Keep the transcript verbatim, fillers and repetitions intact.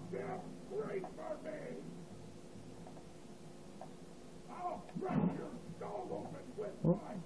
Death, great for me! I'll crack your skull open with Oh. my